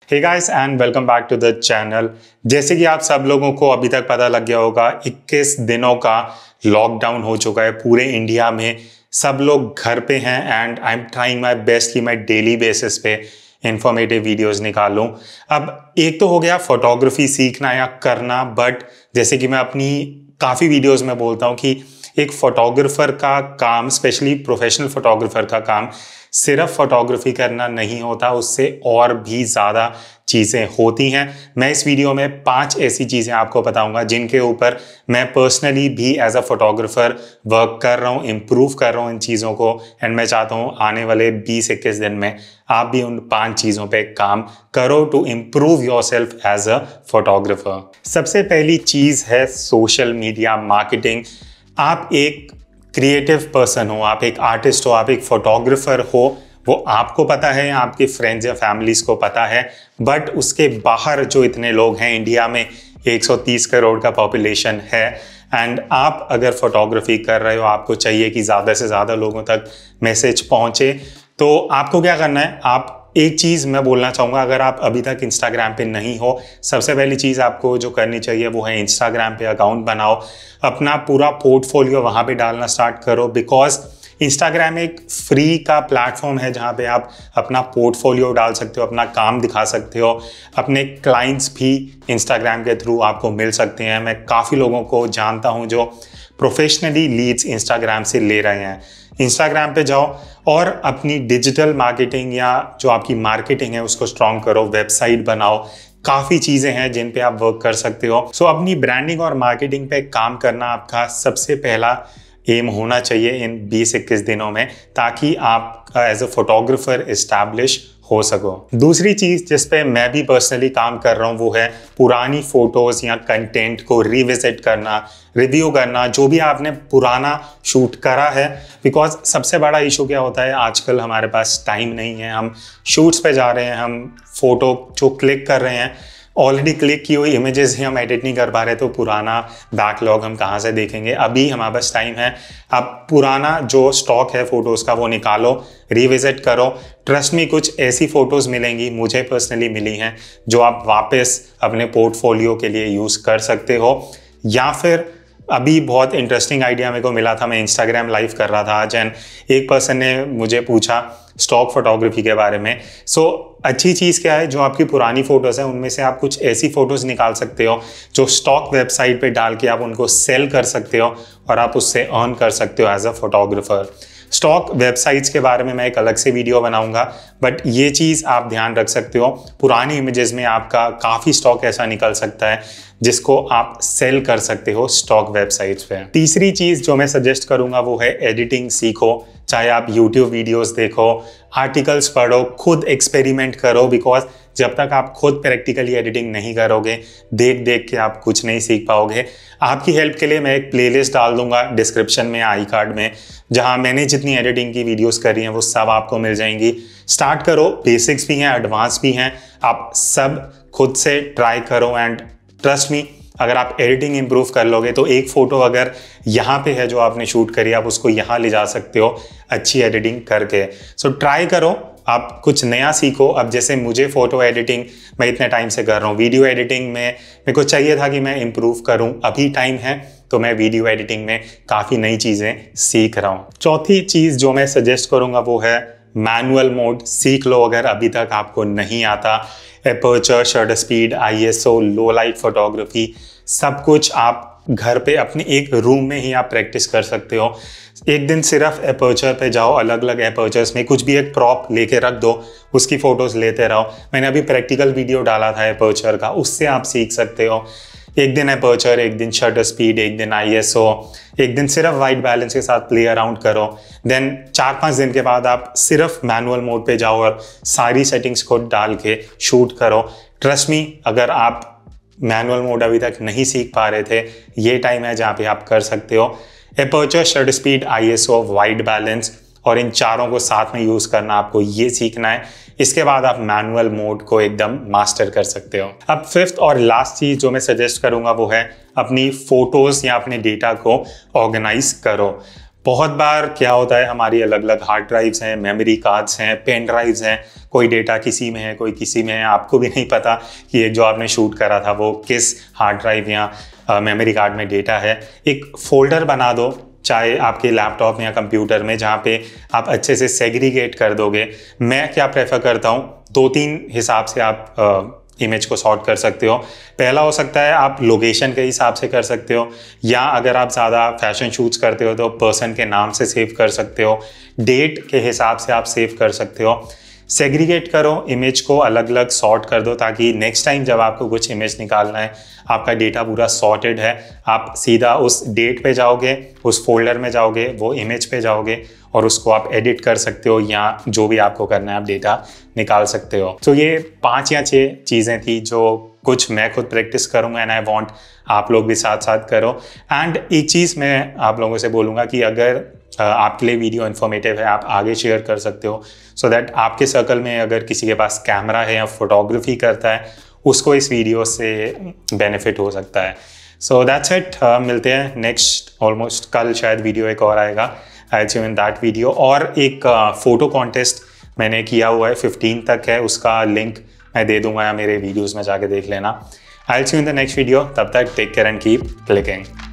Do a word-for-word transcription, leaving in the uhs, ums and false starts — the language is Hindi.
Hey guys and welcome back to the channel. जैसे कि आप सब लोगों को अभी तक पता लग गया होगा, इक्कीस दिनों का लॉकडाउन हो चुका है पूरे इंडिया में। सब लोग घर पे हैं and I am trying my best कि मैं डेली बेसिस पे इंफॉर्मेटिव वीडियोस निकालूं। अब एक तो हो गया फोटोग्राफी सीखना या करना, बट जैसे कि मैं अपनी काफ़ी वीडियोस में बोलता हूँ कि एक फोटोग्राफर का काम, स्पेशली प्रोफेशनल फोटोग्राफर का काम सिर्फ फोटोग्राफी करना नहीं होता, उससे और भी ज़्यादा चीज़ें होती हैं। मैं इस वीडियो में पांच ऐसी चीज़ें आपको बताऊंगा जिनके ऊपर मैं पर्सनली भी एज अ फोटोग्राफर वर्क कर रहा हूँ, इम्प्रूव कर रहा हूँ इन चीज़ों को। एंड मैं चाहता हूँ आने वाले बीस इक्कीस दिन में आप भी उन पांच चीज़ों पे काम करो to improve your self as a photographer. सबसे पहली चीज़ है सोशल मीडिया मार्केटिंग। आप एक क्रिएटिव पर्सन हो, आप एक आर्टिस्ट हो, आप एक फोटोग्राफर हो, वो आपको पता है, आपके फ्रेंड्स या फैमिलीज को पता है, बट उसके बाहर जो इतने लोग हैं, इंडिया में एक सौ तीस करोड़ का पॉपुलेशन है एंड आप अगर फोटोग्राफी कर रहे हो, आपको चाहिए कि ज़्यादा से ज़्यादा लोगों तक मैसेज पहुँचे। तो आपको क्या करना है, आप एक चीज़ मैं बोलना चाहूँगा, अगर आप अभी तक इंस्टाग्राम पे नहीं हो, सबसे पहली चीज़ आपको जो करनी चाहिए वो है इंस्टाग्राम पे अकाउंट बनाओ, अपना पूरा पोर्टफोलियो वहाँ पे डालना स्टार्ट करो। बिकॉज इंस्टाग्राम एक फ्री का प्लेटफॉर्म है जहाँ पे आप अपना पोर्टफोलियो डाल सकते हो, अपना काम दिखा सकते हो, अपने क्लाइंट्स भी इंस्टाग्राम के थ्रू आपको मिल सकते हैं। मैं काफ़ी लोगों को जानता हूँ जो प्रोफेशनली लीड्स इंस्टाग्राम से ले रहे हैं। इंस्टाग्राम पे जाओ और अपनी डिजिटल मार्केटिंग या जो आपकी मार्केटिंग है उसको स्ट्रॉन्ग करो, वेबसाइट बनाओ, काफ़ी चीज़ें हैं जिन पे आप वर्क कर सकते हो। सो so, अपनी ब्रांडिंग और मार्केटिंग पे काम करना आपका सबसे पहला एम होना चाहिए इन बीस इक्कीस दिनों में, ताकि आप एज अ फोटोग्राफर इस्टेब्लिश हो सको। दूसरी चीज़ जिस पे मैं भी पर्सनली काम कर रहा हूँ वो है पुरानी फ़ोटोज़ या कंटेंट को रिविजिट करना, रिव्यू करना, जो भी आपने पुराना शूट करा है। बिकॉज सबसे बड़ा इशू क्या होता है, आजकल हमारे पास टाइम नहीं है, हम शूट्स पे जा रहे हैं, हम फ़ोटो जो क्लिक कर रहे हैं, ऑलरेडी क्लिक की हुई इमेजेस ही हम एडिट नहीं कर पा रहे, तो पुराना बैकलॉग हम कहाँ से देखेंगे। अभी हमारे पास टाइम है, आप पुराना जो स्टॉक है फ़ोटोज़ का वो निकालो, रिविजिट करो। ट्रस्ट मी, कुछ ऐसी फ़ोटोज़ मिलेंगी, मुझे पर्सनली मिली हैं, जो आप वापस अपने पोर्टफोलियो के लिए यूज़ कर सकते हो। या फिर अभी बहुत इंटरेस्टिंग आइडिया मेरे को मिला था, मैं इंस्टाग्राम लाइव कर रहा था आज एंड एक पर्सन ने मुझे पूछा स्टॉक फोटोग्राफी के बारे में। सो so, अच्छी चीज़ क्या है, जो आपकी पुरानी फ़ोटोज़ हैं उनमें से आप कुछ ऐसी फ़ोटोज़ निकाल सकते हो जो स्टॉक वेबसाइट पे डाल के आप उनको सेल कर सकते हो और आप उससे अर्न कर सकते हो as a photographer. Stock websites के बारे में मैं एक अलग से वीडियो बनाऊंगा, बट ये चीज़ आप ध्यान रख सकते हो, पुरानी इमेजेस में आपका काफ़ी स्टॉक ऐसा निकल सकता है जिसको आप सेल कर सकते हो स्टॉक वेबसाइट्स पे। तीसरी चीज़ जो मैं सजेस्ट करूंगा वो है एडिटिंग सीखो। चाहे आप यूट्यूब वीडियोस देखो, आर्टिकल्स पढ़ो, खुद एक्सपेरिमेंट करो। बिकॉज जब तक आप खुद प्रैक्टिकली एडिटिंग नहीं करोगे, देख देख के आप कुछ नहीं सीख पाओगे। आपकी हेल्प के लिए मैं एक प्लेलिस्ट डाल दूंगा डिस्क्रिप्शन में, आई कार्ड में, जहां मैंने जितनी एडिटिंग की वीडियोस करी हैं वो सब आपको मिल जाएंगी। स्टार्ट करो, बेसिक्स भी हैं, एडवांस भी हैं, आप सब खुद से ट्राई करो एंड ट्रस्ट मी, अगर आप एडिटिंग इंप्रूव कर लोगे तो एक फ़ोटो अगर यहाँ पे है जो आपने शूट करी, आप उसको यहाँ ले जा सकते हो अच्छी एडिटिंग करके। सो so, ट्राई करो, आप कुछ नया सीखो। अब जैसे मुझे फ़ोटो एडिटिंग मैं इतने टाइम से कर रहा हूँ, वीडियो एडिटिंग में मेरे को चाहिए था कि मैं इम्प्रूव करूँ, अभी टाइम है तो मैं वीडियो एडिटिंग में काफ़ी नई चीज़ें सीख रहा हूँ। चौथी चीज़ जो मैं सजेस्ट करूँगा वो है मैनुअल मोड सीख लो अगर अभी तक आपको नहीं आता। Aperture, shutter speed, I S O, low light photography, सब कुछ आप घर पे अपने एक रूम में ही आप प्रैक्टिस कर सकते हो। एक दिन सिर्फ एपर्चर पे जाओ, अलग अलग एपर्चर्स में कुछ भी एक प्रॉप लेके रख दो, उसकी फ़ोटोज़ लेते रहो। मैंने अभी प्रैक्टिकल वीडियो डाला था एपर्चर का, उससे आप सीख सकते हो। एक दिन एपर्चर, एक दिन शटर स्पीड, एक दिन आई एस ओ, एक दिन सिर्फ वाइट बैलेंस के साथ प्ले अराउंड करो। देन चार पांच दिन के बाद आप सिर्फ मैनुअल मोड पे जाओ और सारी सेटिंग्स को डाल के शूट करो। ट्रस्ट मी, अगर आप मैनुअल मोड अभी तक नहीं सीख पा रहे थे, ये टाइम है जहाँ पे आप कर सकते हो। Aperture, shutter speed, I S O, white balance, और इन चारों को साथ में यूज़ करना आपको ये सीखना है। इसके बाद आप मैनुअल मोड को एकदम मास्टर कर सकते हो। अब फिफ्थ और लास्ट चीज़ जो मैं सजेस्ट करूंगा वो है अपनी फ़ोटोज़ या अपने डेटा को ऑर्गेनाइज करो। बहुत बार क्या होता है, हमारी अलग अलग हार्ड ड्राइव्स हैं, मेमोरी कार्ड्स हैं, पेन ड्राइव्स हैं, कोई डेटा किसी में है, कोई किसी में है, आपको भी नहीं पता कि एक जो आपने शूट करा था वो किस हार्ड ड्राइव या मेमोरी कार्ड में डेटा है। एक फोल्डर बना दो, चाहे आपके लैपटॉप या कंप्यूटर में, जहाँ पे आप अच्छे से सेग्रीगेट कर दोगे। मैं क्या प्रेफर करता हूँ, दो तीन हिसाब से आप इमेज को सॉर्ट कर सकते हो। पहला हो सकता है आप लोकेशन के हिसाब से कर सकते हो, या अगर आप ज़्यादा फैशन शूट्स करते हो तो पर्सन के नाम से सेव कर सकते हो, डेट के हिसाब से आप सेव कर सकते हो। सेग्रीगेट करो, इमेज को अलग अलग सॉर्ट कर दो, ताकि नेक्स्ट टाइम जब आपको कुछ इमेज निकालना है, आपका डेटा पूरा सॉर्टेड है, आप सीधा उस डेट पे जाओगे, उस फोल्डर में जाओगे, वो इमेज पे जाओगे और उसको आप एडिट कर सकते हो, या जो भी आपको करना है आप डेटा निकाल सकते हो। तो ये पांच या छह चीज़ें थी जो कुछ मैं खुद प्रैक्टिस करूँगा, एंड आई वांट आप लोग भी साथ साथ करो। एंड एक चीज़ मैं आप लोगों से बोलूँगा कि अगर आपके लिए वीडियो इन्फॉर्मेटिव है, आप आगे शेयर कर सकते हो, सो दैट आपके सर्कल में अगर किसी के पास कैमरा है या फोटोग्राफी करता है, उसको इस वीडियो से बेनिफिट हो सकता है। सो दैट्स इट, मिलते हैं नेक्स्ट, ऑलमोस्ट कल शायद वीडियो एक और आएगा, I see you in that video. और एक फ़ोटो कॉन्टेस्ट मैंने किया हुआ है, फिफ्टीन तक है, उसका लिंक मैं दे दूंगा, या मेरे वीडियोज़ में जाके देख लेना। I see you in the next video, तब तक take care and keep clicking.